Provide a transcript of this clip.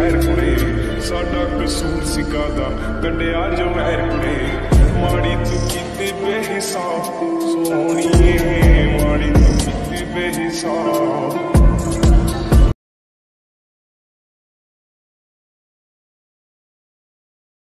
ਜ਼ਹਿਰ ਕੁੜੇ ਸਾਡਾ ਕਸੂਰ ਸਿਕਾਦਾ ਕੱਢਿਆ ਜੋ ਮਹਿਰ ਕੁੜੇ ਮਾੜੀ ਤੂੰ ਕੀਤੀ ਬੇਹਿਸਾਬ ਸੋਹਣੀਏ